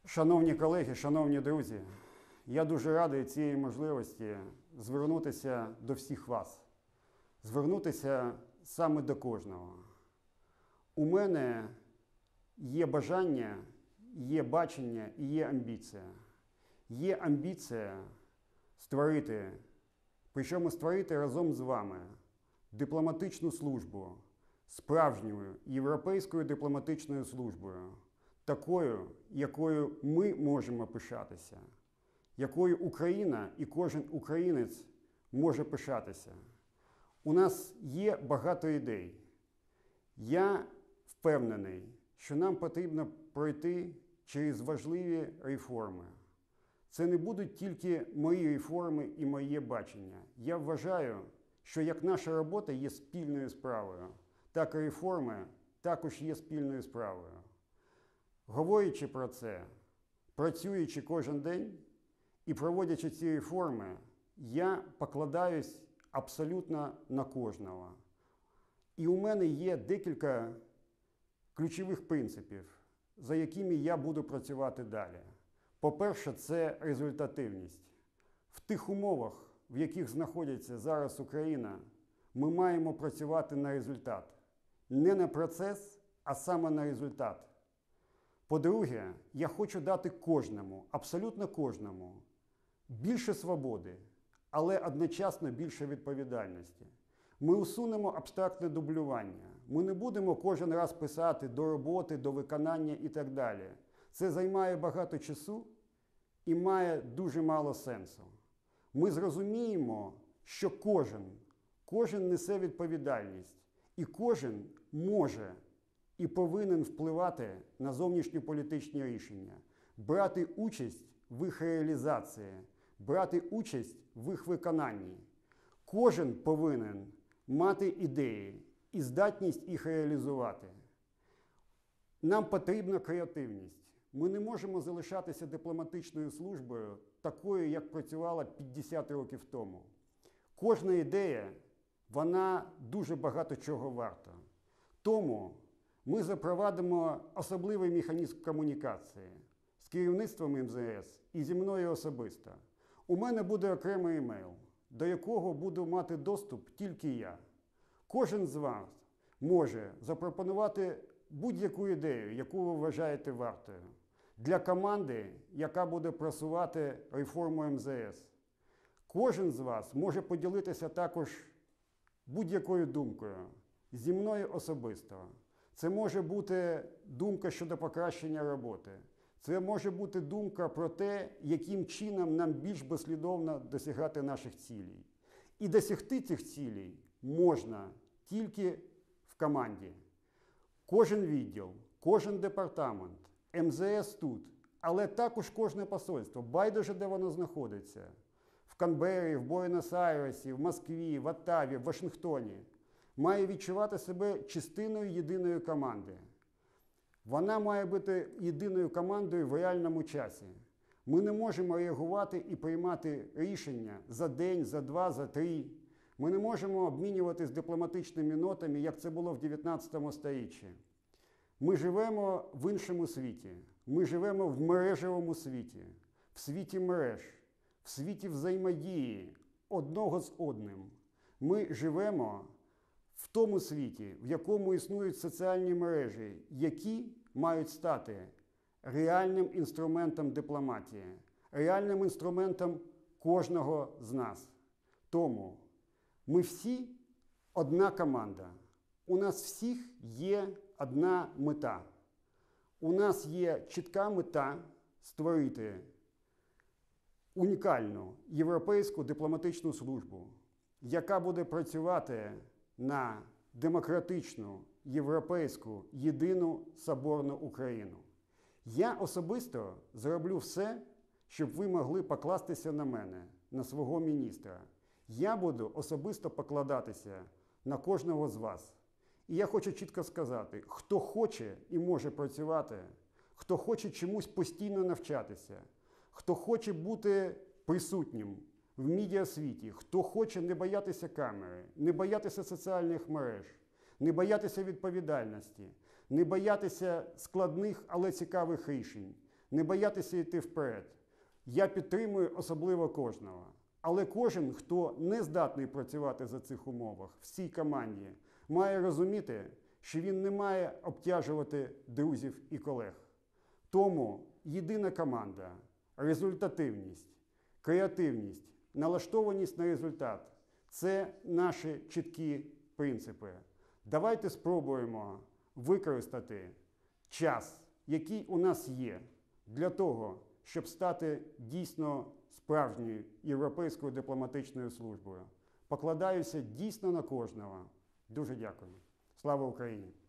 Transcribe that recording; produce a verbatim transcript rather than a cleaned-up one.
Шановні колеги, шановні друзі, я дуже радий цієї можливості звернутися до всіх вас, звернутися саме до кожного. У мене є бажання, є бачення і є амбіція. Є амбіція створити, причому створити разом з вами дипломатичну службу, справжньою європейською дипломатичною службою, такою, якою ми можемо пишатися, якою Україна і кожен українець може пишатися. У нас є багато ідей. Я впевнений, що нам потрібно пройти через важливі реформи. Це не будуть тільки мої реформи і моє бачення. Я вважаю, що як наша робота є спільною справою, так і реформи також є спільною справою. Говорячи про це, працюючи кожен день і проводячи ці реформи, я покладаюсь абсолютно на кожного. І у мене є декілька ключових принципів, за якими я буду працювати далі. По-перше, це результативність. В тих умовах, в яких знаходиться зараз Україна, ми маємо працювати на результат. Не на процес, а саме на результат. По-друге, я хочу дати кожному, абсолютно кожному, більше свободи, але одночасно більше відповідальності. Ми усунемо абстрактне дублювання. Ми не будемо кожен раз писати до роботи, до виконання і так далі. Це займає багато часу і має дуже мало сенсу. Ми зрозуміємо, що кожен, кожен несе відповідальність, і кожен може і повинен впливати на зовнішньополітичні рішення, брати участь в їх реалізації, брати участь в їх виконанні. Кожен повинен мати ідеї і здатність їх реалізувати. Нам потрібна креативність. Ми не можемо залишатися дипломатичною службою такою, як працювала п'ятдесят років тому. Кожна ідея, вона дуже багато чого варта. Тому ми запровадимо особливий механізм комунікації з керівництвом ем зе ес і зі мною особисто. У мене буде окремий емейл, до якого буду мати доступ тільки я. Кожен з вас може запропонувати будь-яку ідею, яку ви вважаєте вартою, для команди, яка буде просувати реформу ем зе ес. Кожен з вас може поділитися також будь-якою думкою зі мною особисто. Це може бути думка щодо покращення роботи. Це може бути думка про те, яким чином нам більш послідовно досягати наших цілей. І досягти цих цілей можна тільки в команді. Кожен відділ, кожен департамент, ем зе ес тут, але також кожне посольство, байдуже де воно знаходиться. В Канберрі, в Буенос-Айресі, в Москві, в Оттаві, в Вашингтоні. Має відчувати себе частиною єдиної команди. Вона має бути єдиною командою в реальному часі. Ми не можемо реагувати і приймати рішення за день, за два, за три. Ми не можемо обмінюватись дипломатичними нотами, як це було в дев'ятнадцятому сторіччі. Ми живемо в іншому світі. Ми живемо в мережевому світі, в світі мереж, в світі взаємодії одного з одним. Ми живемо в тому світі, в якому існують соціальні мережі, які мають стати реальним інструментом дипломатії, реальним інструментом кожного з нас. Тому ми всі одна команда. У нас всіх є одна мета. У нас є чітка мета створити унікальну європейську дипломатичну службу, яка буде працювати на демократичну, європейську, єдину соборну Україну. Я особисто зроблю все, щоб ви могли покластися на мене, на свого міністра. Я буду особисто покладатися на кожного з вас. І я хочу чітко сказати, хто хоче і може працювати, хто хоче чомусь постійно навчатися, хто хоче бути присутнім в медіасвіті, хто хоче не боятися камери, не боятися соціальних мереж, не боятися відповідальності, не боятися складних, але цікавих рішень, не боятися йти вперед. Я підтримую особливо кожного. Але кожен, хто не здатний працювати за цих умовах, в цій команді, має розуміти, що він не має обтяжувати друзів і колег. Тому єдина команда, результативність, креативність, налаштованість на результат – це наші чіткі принципи. Давайте спробуємо використати час, який у нас є, для того, щоб стати дійсно справжньою європейською дипломатичною службою. Покладаюся дійсно на кожного. Дуже дякую. Слава Україні!